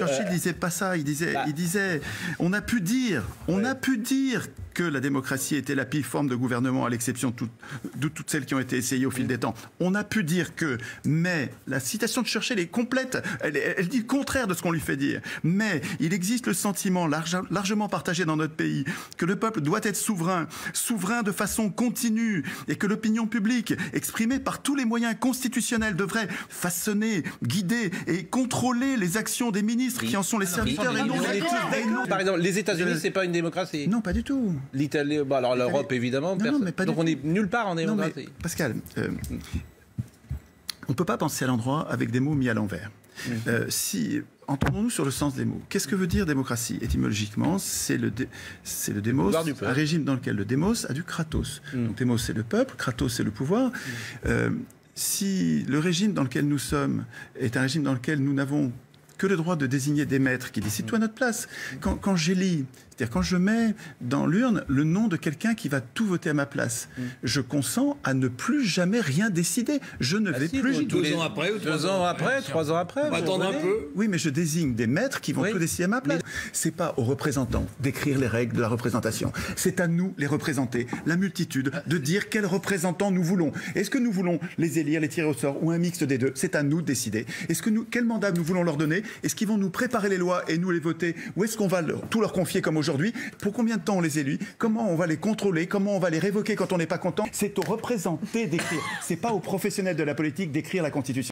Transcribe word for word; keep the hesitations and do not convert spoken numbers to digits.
Churchill euh, disait pas ça. Il disait, bah, il disait, on a pu dire, on ouais. a pu dire que la démocratie était la pire forme de gouvernement, à l'exception de, tout, de toutes celles qui ont été essayées au fil mmh. des temps. On a pu dire que, mais la citation de Churchill est complète. Elle, elle dit le contraire de ce qu'on lui fait dire. Mais il existe le sentiment large, largement partagé dans notre pays que le peuple doit être souverain, souverain de façon continue, et que l'opinion publique, exprimée par tous les moyens constitutionnels, devrait façonner, guider et contrôler les actions des ministres oui. qui en sont les serviteurs. Et non, et non. Par exemple, les États-Unis, c'est pas une démocratie. Non, pas du tout. L'Italie, bah alors l'Europe évidemment. Non, non, mais pas donc on est nulle part en démocratie. Non, mais, Pascal, euh, on ne peut pas penser à l'endroit avec des mots mis à l'envers. Mmh. Euh, si entendons-nous sur le sens des mots. Qu'est-ce que veut dire démocratie? Étymologiquement, c'est le, dé, c'est le démos, un régime dans lequel le démos a du kratos. Mmh. Donc démos c'est le peuple, kratos c'est le pouvoir. Mmh. Euh, si le régime dans lequel nous sommes est un régime dans lequel nous n'avons que le droit de désigner des maîtres qui décident tout à notre place. Quand, quand j'élis, c'est-à-dire quand je mets dans l'urne le nom de quelqu'un qui va tout voter à ma place, mm. je consens à ne plus jamais rien décider. Je ne vais ah si, plus... Deux les... ans après ou trois Deux ans après, après trois ans après. On va attendre un peu. Oui, mais je désigne des maîtres qui vont oui. tout décider à ma place. Mais... C'est pas aux représentants d'écrire les règles de la représentation. C'est à nous, les représenter, la multitude, de dire quels représentants nous voulons. Est-ce que nous voulons les élire, les tirer au sort ou un mixte des deux? C'est à nous de décider. Est-ce que nous, quel mandat nous voulons leur donner? Est-ce qu'ils vont nous préparer les lois et nous les voter? Ou est-ce qu'on va leur, tout leur confier comme aujourd'hui? Pour combien de temps on les élit? Comment on va les contrôler? Comment on va les révoquer quand on n'est pas content? C'est aux représentés d'écrire. C'est pas aux professionnels de la politique d'écrire la Constitution.